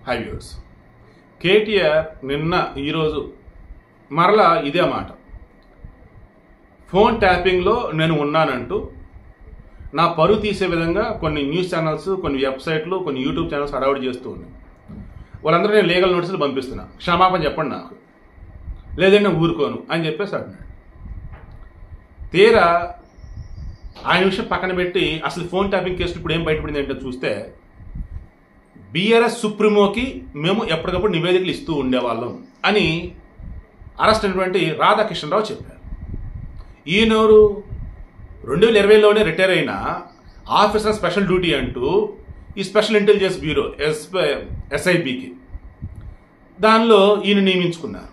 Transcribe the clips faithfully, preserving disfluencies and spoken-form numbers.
High viewers, KTR నిన్న ఈరోజు మరలా ఇదే మాట, ఫోన్ ట్యాపింగ్లో నేను ఉన్నానంటూ నా పరువు తీసే విధంగా కొన్ని న్యూస్ ఛానల్స్, కొన్ని వెబ్సైట్లు, కొన్ని యూట్యూబ్ ఛానల్స్ అడౌట్ చేస్తూ ఉన్నాయి. వాళ్ళందరూ నేను లీగల్ నోటీసులు పంపిస్తున్నా, క్షమాపణ చెప్పండి నాకు, లేదంటే నేను ఊరుకోను అని చెప్పేసి అంటున్నాడు. తీరా ఆయన విషయం పక్కన పెట్టి అసలు ఫోన్ ట్యాపింగ్ కేసులు ఇప్పుడు ఏం బయటపడింది ఏంటో చూస్తే, బీఆర్ఎస్ సుప్రీమోకి మేము ఎప్పటికప్పుడు నివేదికలు ఇస్తూ ఉండేవాళ్ళం అని అరెస్ట్ అయినటువంటి రాధాకృష్ణరావు చెప్పారు. ఈయనోరు రెండు వేల ఇరవైలోనే రిటైర్ అయిన ఆఫీసర్ స్పెషల్ డ్యూటీ అంటూ ఈ స్పెషల్ ఇంటెలిజెన్స్ బ్యూరో ఎస్ ఎస్ఐబికి దానిలో ఈయన నియమించుకున్నారు.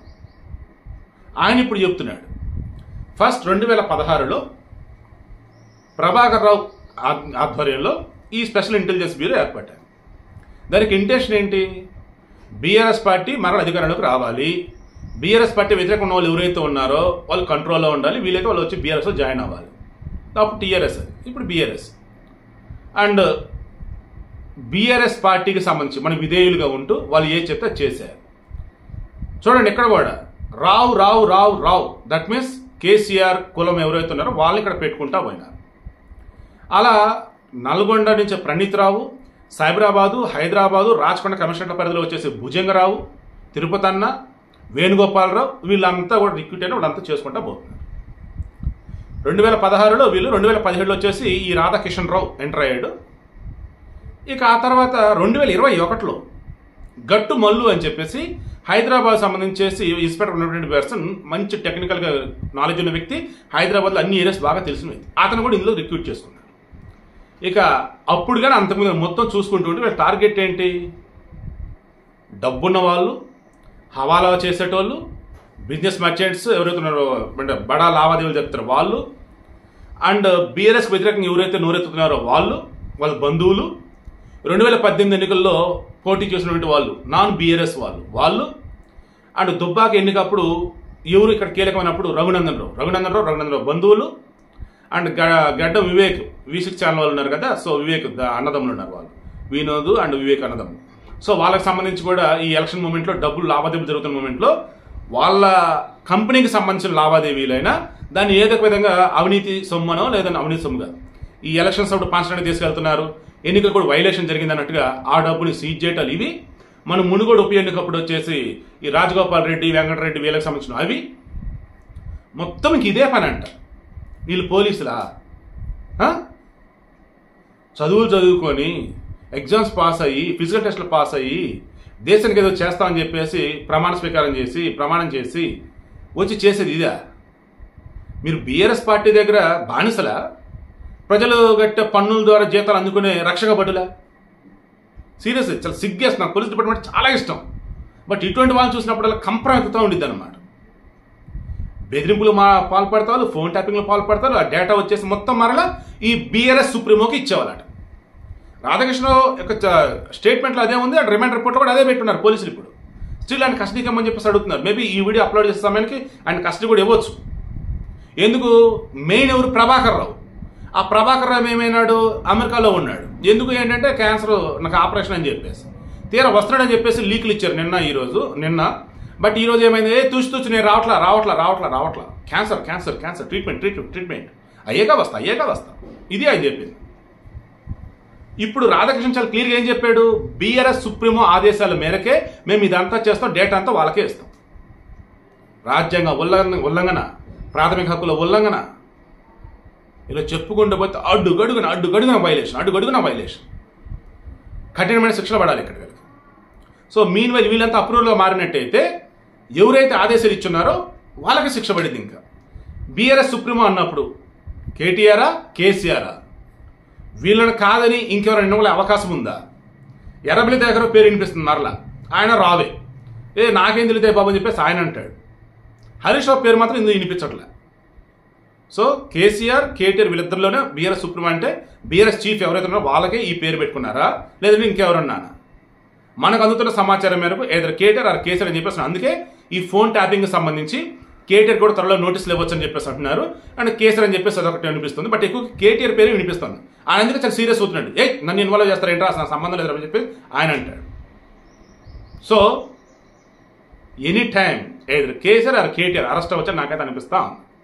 ఆయన ఇప్పుడు చెప్తున్నాడు, ఫస్ట్ రెండు వేల పదహారులో ప్రభాకర్ రావు ఆధ్వర్యంలో ఈ స్పెషల్ ఇంటెలిజెన్స్ బ్యూరో ఏర్పడ్డారు. దానికి ఇంటెన్షన్ ఏంటి? బీఆర్ఎస్ పార్టీ మరల అధికారంలోకి రావాలి, బీఆర్ఎస్ పార్టీ వ్యతిరేకంగా ఉన్న వాళ్ళు ఎవరైతే ఉన్నారో వాళ్ళు కంట్రోల్లో ఉండాలి, వీలైతే వాళ్ళు వచ్చి బీఆర్ఎస్లో జాయిన్ అవ్వాలి. అప్పుడు టీఆర్ఎస్, ఇప్పుడు బీఆర్ఎస్. అండ్ బీఆర్ఎస్ పార్టీకి సంబంధించి మన విధేయులుగా ఉంటూ వాళ్ళు ఏ చెప్తే చేశారు. చూడండి, ఇక్కడ కూడా Rao Rao Rao Rao that means KCR కులం ఎవరైతే ఉన్నారో వాళ్ళని ఇక్కడ పెట్టుకుంటా పోయినారు. అలా నల్గొండ నుంచి ప్రణీత్ రావు, సైబరాబాదు, హైదరాబాదు, రాచకొండ కమిషనర్ల పరిధిలో వచ్చేసి భుజంగరావు, తిరుపతి అన్న, వేణుగోపాలరావు, వీళ్ళంతా కూడా రిక్రూట్ అయిన వాళ్ళంతా చేసుకుంటా పోతున్నారు. రెండు వేల పదహారులో వీళ్ళు, రెండు వేల పదిహేడులో వచ్చేసి ఈ రాధాకిషన్ రావు ఎంటర్ అయ్యాడు. ఇక ఆ తర్వాత రెండు వేల ఇరవై ఒకటిలో గట్టు మల్లు అని చెప్పేసి హైదరాబాద్ సంబంధించేసి ఇన్స్పెక్టర్ ఉన్నటువంటి పర్సన్, మంచి టెక్నికల్గా నాలెడ్జ్ ఉన్న వ్యక్తి, హైదరాబాద్లో అన్ని ఏరియాస్ బాగా తెలిసిన వ్యక్తి, అతను కూడా ఇందులో రిక్రూట్ చేసుకున్నారు. ఇక అప్పుడు కానీ అంతకుముందు మొత్తం చూసుకుంటూ ఉంటే వీళ్ళ టార్గెట్ ఏంటి? డబ్బున్న వాళ్ళు, హవాలా చేసేటోళ్ళు, బిజినెస్ మర్చెంట్స్ ఎవరైతే ఉన్నారో అంటే బడా లావాదేవీలు చెప్తారో వాళ్ళు, అండ్ బీఆర్ఎస్కి వ్యతిరేకంగా ఎవరైతే నోరెత్తుతున్నారో వాళ్ళు, వాళ్ళ బంధువులు, రెండు వేల పద్దెనిమిది ఎన్నికల్లో పోటీ చేసినటువంటి వాళ్ళు, నాన్ బీఆర్ఎస్ వాళ్ళు వాళ్ళు అండ్ దుబ్బాక ఎన్నికప్పుడు ఎవరు ఇక్కడ కీలకమైనప్పుడు రఘునందన్ రావు రఘునందన్ రావు రఘునందన్ రావు బంధువులు, అండ్ గడ్డ వివేక్ వి సిక్స్ ఛానల్ వాళ్ళు ఉన్నారు కదా, సో వివేక్ అన్నదమ్ములు ఉన్నారు వాళ్ళు, వినోద్ అండ్ వివేక్ అన్నదమ్ములు. సో వాళ్ళకి సంబంధించి కూడా ఈ ఎలక్షన్ మూమెంట్లో డబ్బులు లావాదేవీలు జరుగుతున్న మూమెంట్లో వాళ్ళ కంపెనీకి సంబంధించిన లావాదేవీలైనా దాన్ని ఏదో విధంగా అవినీతి సొమ్మనో లేదని అవినీతి సొమ్ముగా ఈ ఎలక్షన్స్ అప్పుడు పంచడానికి తీసుకెళ్తున్నారు, ఎన్నికలు కూడా వైలేషన్ జరిగింది అన్నట్టుగా ఆ డబ్బుని సీజ్ చేయటాలు ఇవి. మన మునుగోడు ఉప ఎన్నికప్పుడు వచ్చేసి ఈ రాజగోపాల్ రెడ్డి, వెంకటరెడ్డి వీళ్ళకి సంబంధించిన అవి మొత్తం ఇంక ఇదే పని అంట. వీళ్ళు పోలీసులా? చదువులు చదువుకొని ఎగ్జామ్స్ పాస్ అయ్యి ఫిజికల్ టెస్ట్లు పాస్ అయ్యి దేశానికి ఏదో చేస్తామని చెప్పేసి ప్రమాణ స్వీకారం చేసి ప్రమాణం చేసి వచ్చి చేసేది ఇదా? మీరు బీఆర్ఎస్ పార్టీ దగ్గర బానిసలా? ప్రజలు గట్టే పన్నుల ద్వారా జీతాలు అందుకునే రక్షక భటులా? సీరియస్, చాలా సిగ్గేస్తుంది. నాకు పోలీస్ డిపార్ట్మెంట్ చాలా ఇష్టం, బట్ ఇటువంటి వాళ్ళని చూసినప్పుడల్లా కంప్రమెత్తుతూ ఉండిద్ది అనమాట. బెదిరింపులు మా పాల్పడతారు, ఫోన్ ట్యాపింగ్లో పాల్పడతారు, ఆ డేటా వచ్చేసి మొత్తం మరలా ఈ బీఆర్ఎస్ సుప్రీమోకి ఇచ్చేవాళ్ళట. రాధాకృష్ణరావు యొక్క స్టేట్మెంట్లో అదే ఉంది, అండ్ రిమాండ్ రిపోర్ట్లో కూడా అదే పెట్టున్నారు పోలీసులు. ఇప్పుడు స్టిల్ ఆయన కస్టడీకి ఇమ్మని చెప్పేసి అడుగుతున్నారు. మేబీ ఈ వీడియో అప్లోడ్ చేసే సమయానికి ఆయన కస్టడీ కూడా ఇవ్వచ్చు. ఎందుకు? మెయిన్ ఎవరు? ప్రభాకర్ రావు. ఆ ప్రభాకర్ రావు ఏమైనాడు? అమెరికాలో ఉన్నాడు. ఎందుకు? ఏంటంటే క్యాన్సర్, నాకు ఆపరేషన్ అని చెప్పేసి తీరా వస్తున్నాడని చెప్పేసి లీకులు ఇచ్చారు నిన్న ఈరోజు నిన్న బట్ ఈరోజు ఏమైంది? ఏ తూచి తూచి నేను రావట్లా రావట్లా రావట్లా రావట్లా cancer cancer cancer treatment treatment treatment అయ్యేగా వస్తా అయ్యేగా వస్తా ఇది ఆయన చెప్పింది. ఇప్పుడు రాధాకృష్ణ చాలా క్లియర్గా ఏం చెప్పాడు? బీఆర్ఎస్ సుప్రీమో ఆదేశాల మేరకే మేము ఇదంతా చేస్తాం, డేటా అంతా వాళ్ళకే ఇస్తాం. రాజ్యాంగ ఉల్లంఘన ఉల్లంఘన ప్రాథమిక హక్కుల ఉల్లంఘన ఇలా చెప్పుకుంటూ పోతే అడ్డుగడుగున అడ్డుగడుగున వైలేషన్ అడ్డుగడుగున వైలేషన్ కఠినమైన శిక్షలు పడాలి ఇక్కడ. సో మీన్ వైల్ వీళ్ళంతా అప్రూవల్గా మారినట్టయితే ఎవరైతే ఆదేశాలు ఇచ్చున్నారో వాళ్ళకి శిక్ష పడింది. ఇంకా బీఆర్ఎస్ సుప్రీమో అన్నప్పుడు కేటీఆరా కేసీఆరా? వీళ్ళని కాదని ఇంకెవరైనా ఎన్నుకునే అవకాశం ఉందా? ఎర్రబెల్లి దగ్గర పేరు వినిపిస్తుంది మరలా, ఆయన రావే, ఏ నాకేం తెలితే బాబు అని చెప్పేసి ఆయన అంటాడు. హరీష్ రావు పేరు మాత్రం ఇందుకు వినిపించట్లే. సో కేసీఆర్ కేటీఆర్ వీళ్ళిద్దరిలోనే బీఆర్ఎస్ సుప్రీమో అంటే బీఆర్ఎస్ చీఫ్ ఎవరైతే ఉన్నారో వాళ్ళకే ఈ పేరు పెట్టుకున్నారా, లేదంటే ఇంకెవరన్నానా? మనకు అందుతున్న సమాచారం మేరకు ఏదైనా కేటీఆర్ ఆర్ కేసీఆర్ అని చెప్పేసి అందుకే ఈ ఫోన్ ట్యాపింగ్కి సంబంధించి కేటీఆర్ కూడా త్వరలో నోటీసులు ఇవ్వచ్చు అని చెప్పేసి అంటున్నారు. అండ్ కేసీఆర్ అని చెప్పేసి అదొకటి వినిపిస్తుంది, బట్ ఎక్కువ కేటీఆర్ పేరు వినిపిస్తుంది. ఆయన అందుకే చాలా సీరియస్ అవుతున్నాడు. ఏ నన్ను ఇన్వాల్వ్ చేస్తారు ఏంటో అసలు సంబంధం లేదని చెప్పి ఆయన అంటాడు. సో ఎనీ టైం ఏదో కేసీఆర్ ఆర్ కేటీఆర్ అరెస్ట్ అవ్వచ్చని నాకైతే అనిపిస్తా ఉంది.